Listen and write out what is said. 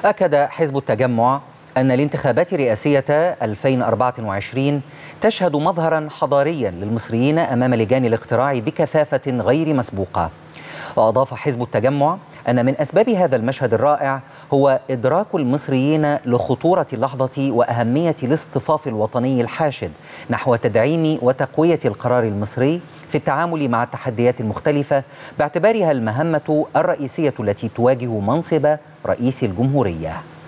أكد حزب التجمع أن الانتخابات الرئاسية 2024 تشهد مظهرا حضاريا للمصريين أمام لجان الاقتراع بكثافة غير مسبوقة. وأضاف حزب التجمع أن من أسباب هذا المشهد الرائع هو إدراك المصريين لخطورة اللحظة وأهمية الاصطفاف الوطني الحاشد نحو تدعيم وتقوية القرار المصري في التعامل مع التحديات المختلفة، باعتبارها المهمة الرئيسية التي تواجه منصب رئيس الجمهورية.